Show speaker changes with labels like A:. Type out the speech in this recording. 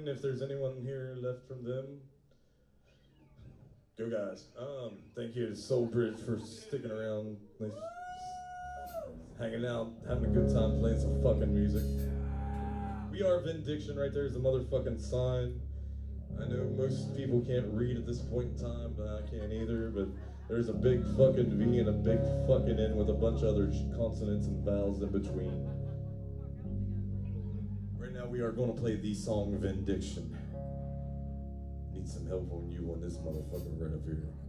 A: Vindiction, if there's anyone here left from them. Go guys. Thank you to Soul Bridge for sticking around, hanging out, having a good time, playing some fucking music. We are Vindiction, right there's the motherfucking sign. I know most people can't read at this point in time, but I can't either, but there's a big fucking V and a big fucking N with a bunch of other consonants and vowels in between. Right now we are going to play the song Vindiction. Need some help on you on this motherfucker right up here.